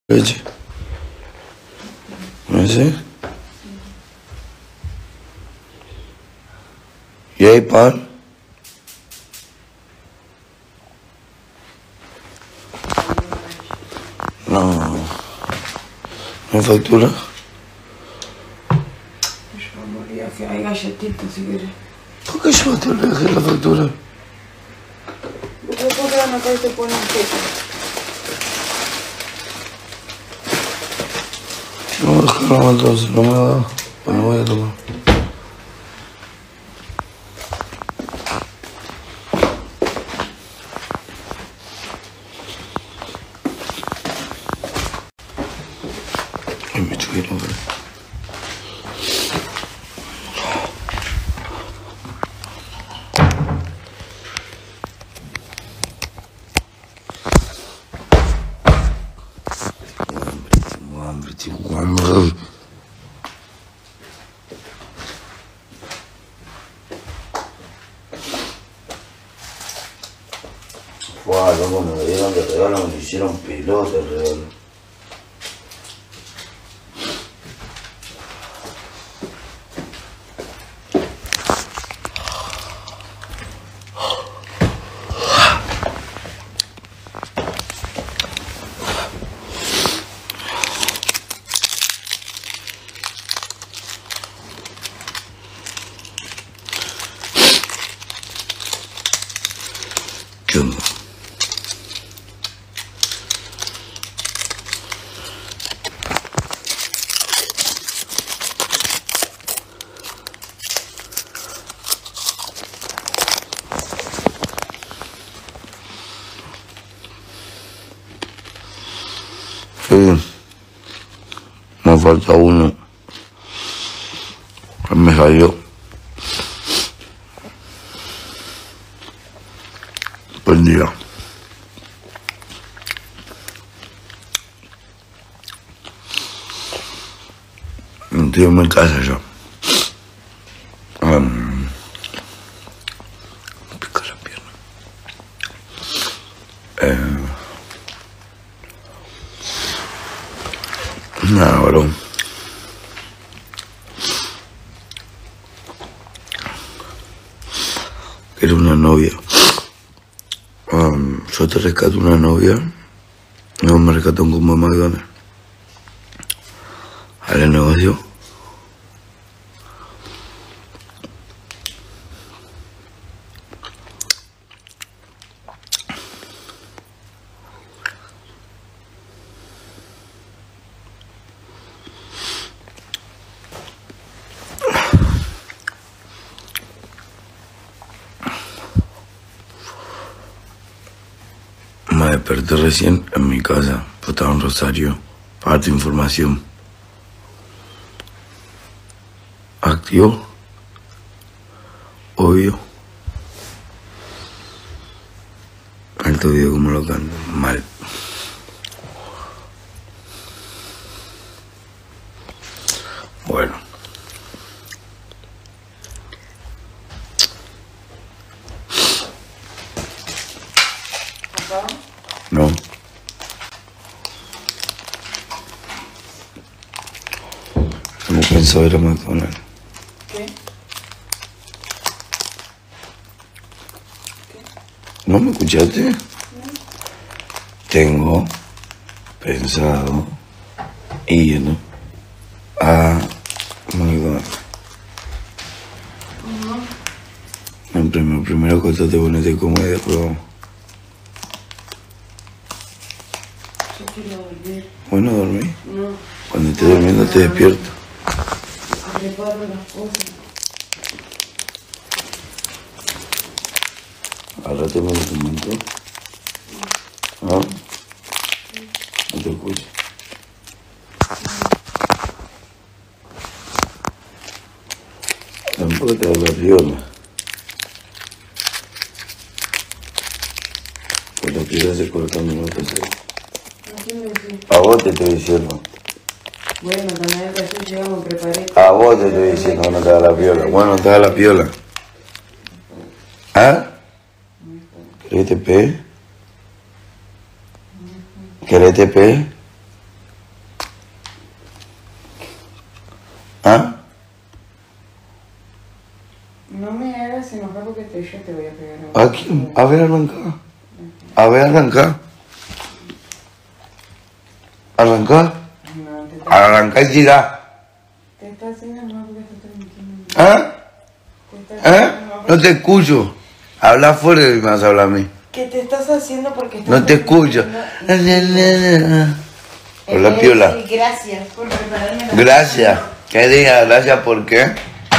Leche. ¿No sé? ¿Y hay pan? No. ¿No hay factura? Que hay galletitas si quieres. ¿Por qué yo te le dejé la factura? Después quedan acá y te ponen queso. No, déjalo entonces, no me ha dado. Bueno, voy a tomar. Ay, me chuvieron, ¿verdad? Tengo hambre. Fua, loco, me dieron de regalo, me hicieron pelota el regalo. ¿Qué onda? Sí, me falta uno. Me salió. Buen día. Estoy en mi casa ya. Me pica la pierna. Nada, varón. Era una novia. Yo te rescato una novia. No me rescató un combo de McDonald's. ¿Al negocio? Me desperté recién en mi casa, pues estaba en Rosario, para tu información. ¿Activo? Obvio. Alto video como lo canto, mal. Bueno. ¿Acá? No. No pensaba ir a McDonald's. ¿Qué? ¿No me escuchaste? Tengo pensado ir a McDonald's. Primero acostate, ponete cómodo y después vamos. Yo quiero dormir. Bueno, dormí. No. Cuando esté durmiendo te despierto. Preparo las cosas. Al rato me lo comento. ¿Ah? No te escucho. Tampoco te hago la piola. Pues lo quiero hacer 40 minutos. Así me decís. A vos te estoy diciendo. Bueno, también que así llegamos, preparé. A vos te estoy diciendo, no te da la piola. Bueno, te da la piola. ¿Ah? ¿Querés te pegue? ¿Querés te pegue? ¿Ah? No me hagas enojar porque yo te voy a pegar ahora. Aquí, a ver, arranca. A ver, arranca. Arranca. No, Arranca y tira. te estás haciendo mal porque estás transmitiendo. ¿Ah? Te estás haciendo mal No te escucho. Habla fuerte y me vas a hablar a mí. ¿Qué te estás haciendo porque estás No te escucho. Hola, piola. Sí, gracias por prepararme la Gracias. ¿Qué diga? Gracias, ¿por qué?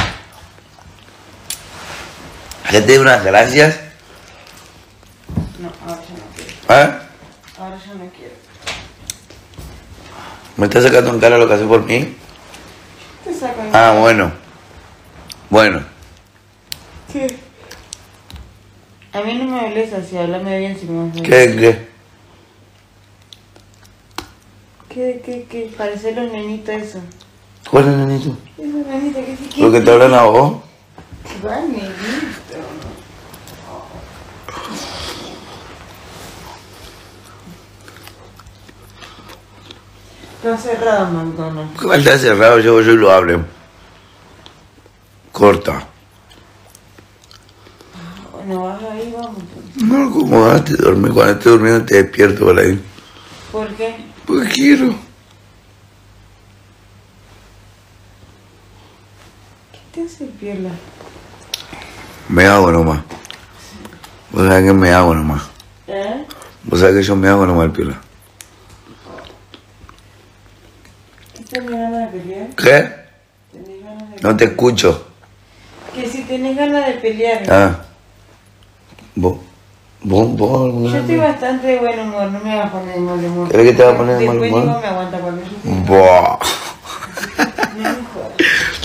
¿Qué te digo unas gracias? No, ahora ya no quiero. ¿Ah? Ahora ya no quiero. ¿Me estás sacando en cara lo que haces por mí? Te saco en Ah, bueno. Bueno. ¿Qué? A mí no me hables así, háblame bien si me vas a ¿Qué? ¿Qué? Parece los nenitos eso. ¿Cuál es el nenito? Esos nenitos que sí ¿Lo que te hablan a vos? ¿Cuál nenito? Está cerrado McDonald's. ¿Cuál está cerrado? Yo y lo abro. Corta. Bueno, vas ahí, vamos. No, ¿cómo vas? Te duermes. Cuando estés durmiendo te despierto por ahí. ¿Por qué? Porque quiero. ¿Qué te hace piola? Me hago nomás. Vos sabés que me hago nomás. ¿Eh? Vos sabés que yo me hago nomás el piola. ¿Tenés ganas de pelear? ¿Qué? ¿Tenés ganas de No te escucho. Que si tenés ganas de pelear. Ah. ¿Vos Yo estoy bastante de buen humor, no me vas a poner de mal humor. ¿Crees que te va a poner de mal Después humor? Nico me aguanta cuando yo estoy. Buah. No me jodas.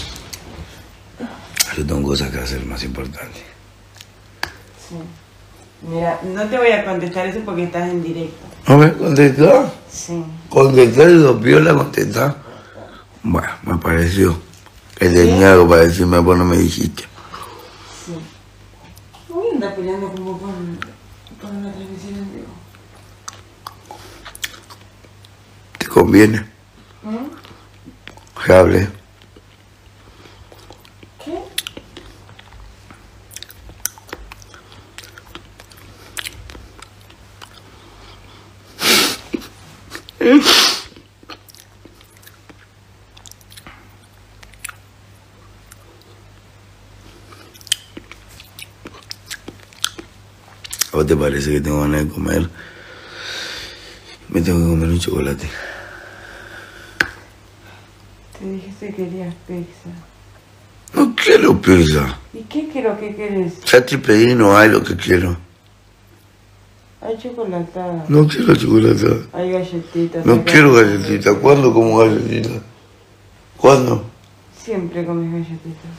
Yo tengo cosas que hacer más importantes. Sí. Mira, no te voy a contestar eso porque estás en directo. ¿No me contestás? Sí. ¿Contestar y los viola contestar? Bueno, me pareció que tenía algo para decirme, pues no me dijiste. Sí. No voy a andar peleando como con la transmisión en vivo. ¿Te conviene? Que hable. ¿Qué? ¿A vos te parece que tengo ganas de comer? Me tengo que comer un chocolate. Te dije que querías pizza. No quiero pizza. ¿Y qué quiero? ¿Qué querés? Ya te pedí, no hay lo que quiero. Hay chocolatada. No quiero chocolate. Hay galletitas. No hay quiero galletitas. galletita. ¿Cuándo como galletita? ¿Cuándo? Siempre comes galletitas.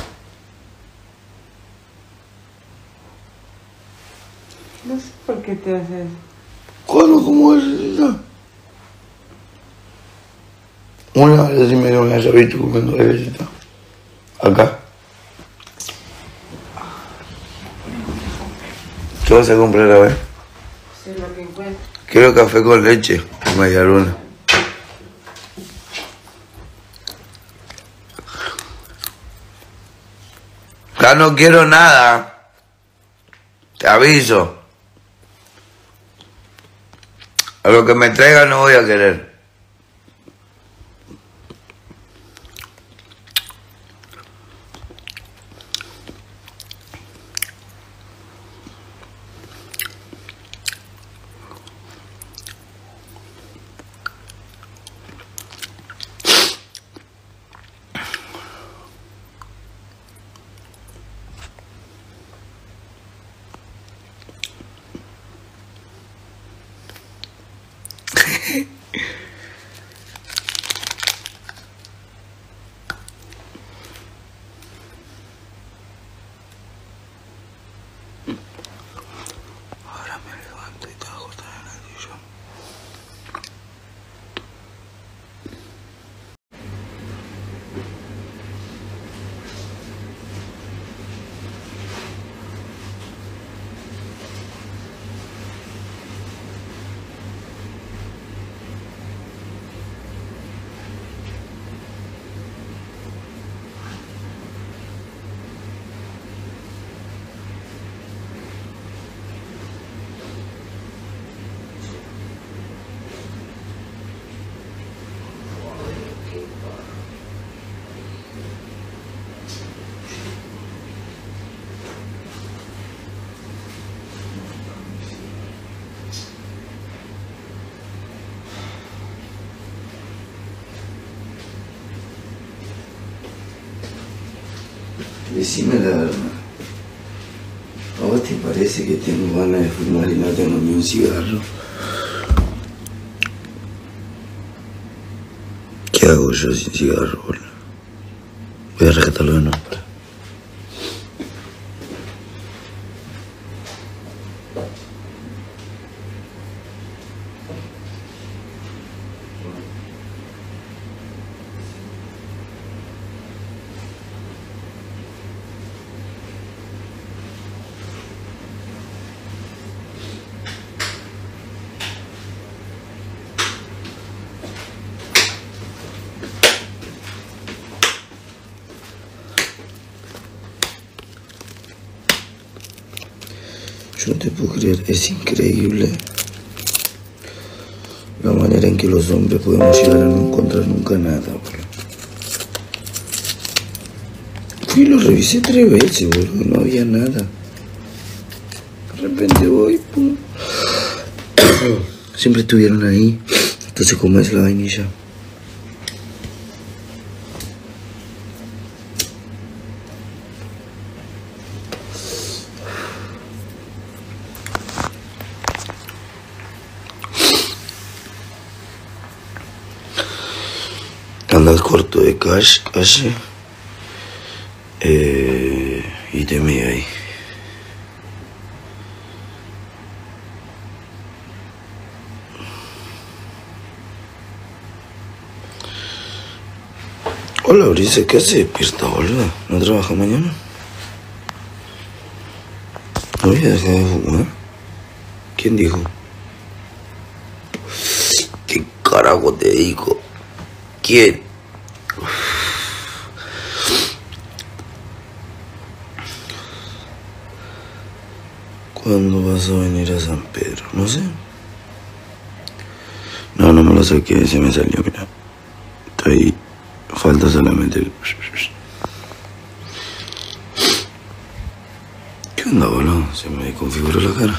No sé por qué te haces. ¿Cuándo como galletita? Una vez sí me dio una visto comiendo galletita. Acá. ¿Qué vas a comprar a ver? Sé lo que encuentro. Quiero café con leche y media luna. Ya no quiero nada. Te aviso. A lo que me traiga no voy a querer. Decime la verdad. ¿A vos te parece que tengo ganas de fumar y no tengo ni un cigarro? ¿Qué hago yo sin cigarro, boludo? Voy a rescatarlo de nuevo. Yo no te puedo creer, es increíble la manera en que los hombres podemos llegar a no encontrar nunca nada, boludo. Fui y lo revisé 3 veces, boludo, no había nada. De repente voy, pum. Siempre estuvieron ahí, entonces ¿cómo es la vainilla? Andas corto de cash, y te mira ahí. Hola, Brisa, ¿qué haces despierta, boludo? ¿No trabajas mañana? ¿No voy a dejar de fumar? ¿Quién dijo? ¿Qué carajo te dijo? ¿Quién? ¿Cuándo vas a venir a San Pedro? No sé. No me lo saqué, se me salió, mira. Está ahí. Falta solamente el... ¿Qué onda, boludo? Se me desconfiguró la cara.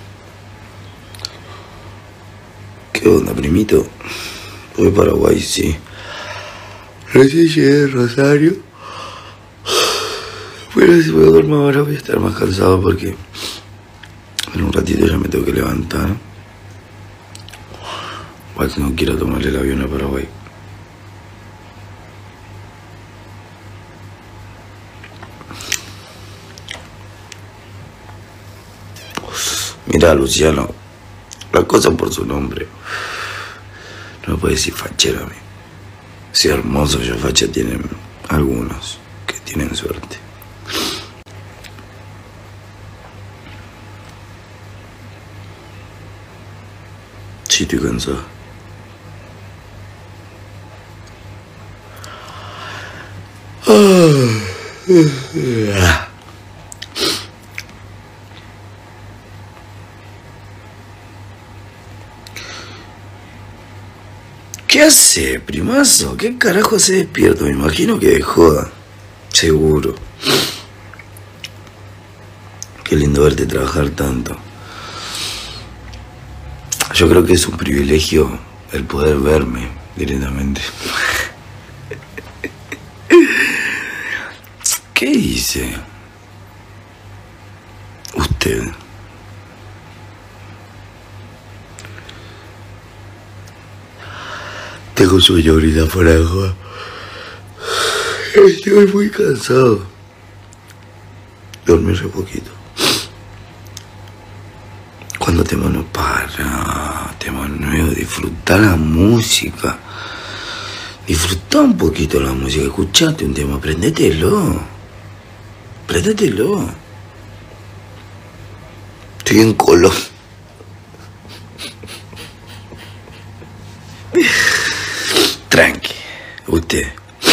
¿Qué onda, primito? Voy a Paraguay, sí. Recién llegué de Rosario. Pero si voy a dormir ahora voy a estar más cansado porque en un ratito ya me tengo que levantar. Para que no quiera tomarle el avión a Paraguay. Mira, Luciano, la cosa por su nombre. No me puede decir fachero a mí. Si hermoso yo facha tienen algunos que tienen suerte. Sí, estoy cansado. ¿Qué hace, primazo? ¿Qué carajo se despierto? Me imagino que de joda. Seguro. Qué lindo verte trabajar tanto. Yo creo que es un privilegio el poder verme directamente. ¿Qué dice usted? Tengo sueño ahorita por agua. Estoy muy cansado. Dormí re poquito. Cuando te mano para, te manueo, disfruta la música. Disfruta un poquito la música, escuchate un tema, prendetelo. Préndetelo. Estoy en Colón. Tranqui, usted.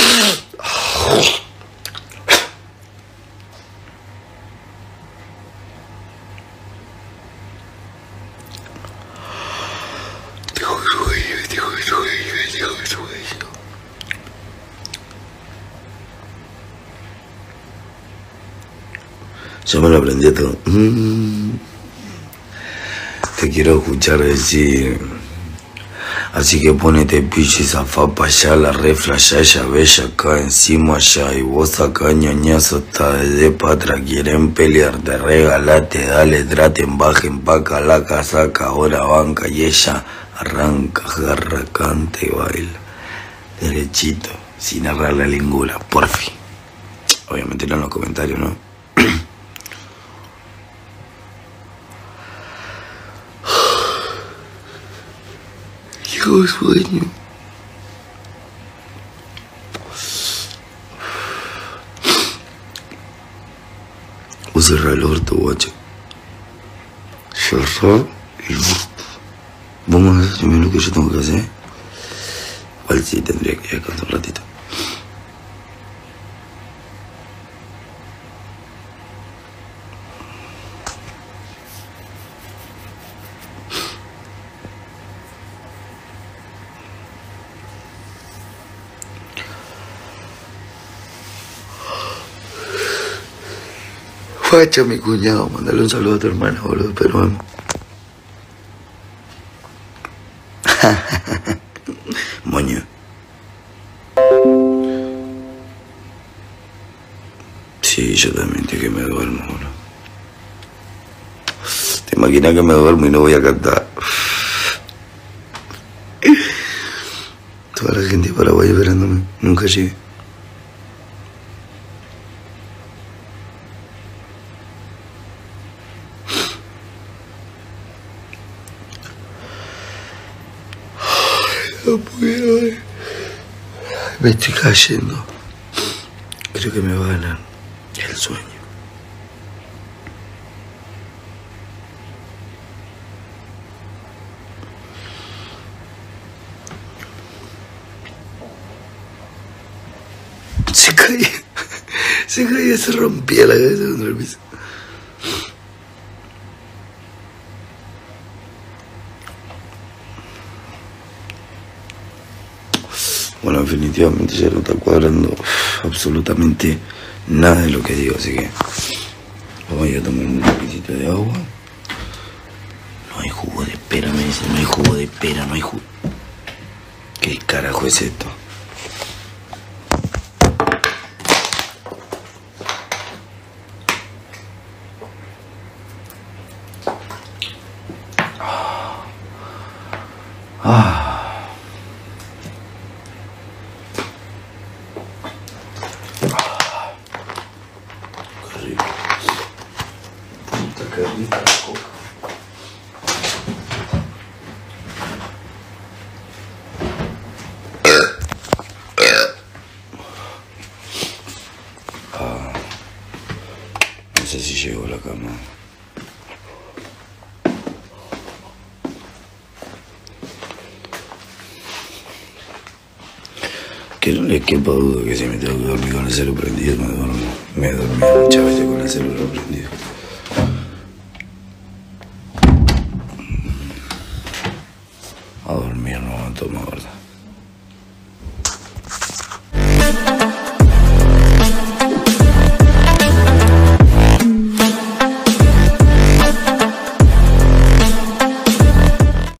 Yo me lo aprendí a todo. Te quiero escuchar decir Así que ponete pichi, zafá pa' allá, la refla ya bella acá encima allá. Y vos acá ñoñazo hasta desde pa' atrás. Quieren pelear, te regalate, dale, traten, bajen, paca, la casaca, ahora banca. Y ella arranca, agarra, canta y baila. Derechito, sin agarrar la lingura, por fin. Obviamente no en los comentarios, ¿no? Qué sueño. Vos cerrá el orto, guacho. Cerrá el orto. Vamos a hacer lo que yo tengo que hacer. Igual sí tendría que ir acá un ratito. Facha, mi cuñado, mandale un saludo a tu hermana, boludo, peruano. Moño. Sí, yo también, tío, que me duermo, boludo. ¿Te imaginas que me duermo y no voy a cantar? Toda la gente de Paraguay esperándome, nunca llegué. No puedo. Me estoy cayendo. Creo que me va a ganar el sueño. Se caía, se rompía la cabeza contra el piso. Bueno, definitivamente ya no está cuadrando absolutamente nada de lo que digo, así que vamos a ir a tomar un poquitito de agua. No hay jugo de pera, me dicen, no hay jugo de pera, no hay jugo. ¿Qué carajo es esto? Qué rico. Puta, qué rica la coca. No sé si llego a la cama. Que no le quepa duda que si me tengo que dormir con el celular prendido, me duermo. Me he dormido muchas veces con el celular prendido. A dormir no aguanto más, ¿verdad?